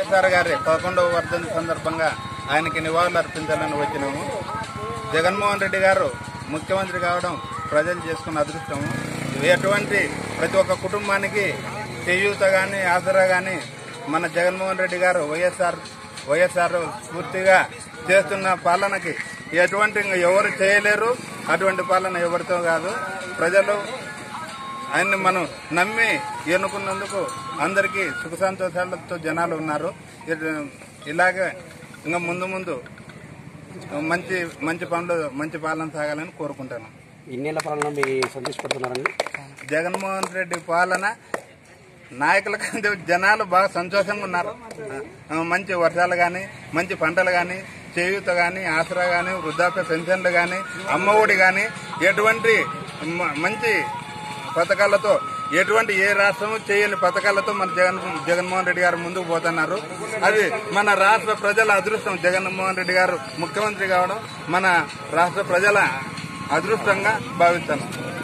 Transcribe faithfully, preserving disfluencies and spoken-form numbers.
వైఎస్ఆర్ గారి పదకొండవ వర్ధంతి సందర్భంగా ఆయనకి నివాళులు అర్పించాలని వచ్చినాము. జగన్మోహన్ రెడ్డి గారు ముఖ్యమంత్రి కావడం ప్రజలు చేసుకున్న అదృష్టము. ఎటువంటి ప్రతి ఒక్క కుటుంబానికి చేయూత కానీ ఆసరా కానీ మన జగన్మోహన్ రెడ్డి గారు వైఎస్ఆర్ వైఎస్ఆర్ పూర్తిగా చేస్తున్న పాలనకి ఎటువంటి ఎవరు చేయలేరు. అటువంటి పాలన ఎవరితో కాదు. ప్రజలు ఆయన్ని మనం నమ్మి ఎన్నుకున్నందుకు అందరికీ సుఖ సంతోషాలతో జనాలు ఉన్నారు. ఇలాగే ఇంకా ముందు ముందు మంచి మంచి పనులు మంచి పాలన సాగాలని కోరుకుంటాను. ఇన్నేళ్ల పాలన మీరు సంతోషపడుతున్నారండి? జగన్మోహన్ రెడ్డి పాలన నాయకుల కంటే జనాలు బాగా సంతోషంగా ఉన్నారు. మంచి వర్షాలు కానీ మంచి పంటలు కానీ చేయూత కానీ ఆసరా కానీ వృద్ధాప్య పెన్షన్లు కానీ అమ్మఒడి కానీ ఎటువంటి మంచి పథకాలతో ఎటువంటి ఏ రాష్ట్రము చేయని పథకాలతో మన జగన్ జగన్మోహన్ రెడ్డి గారు ముందుకు పోతున్నారు. అది మన రాష్ట్ర ప్రజల అదృష్టం. జగన్మోహన్ రెడ్డి గారు ముఖ్యమంత్రి కావడం మన రాష్ట్ర ప్రజల అదృష్టంగా భావిస్తాను.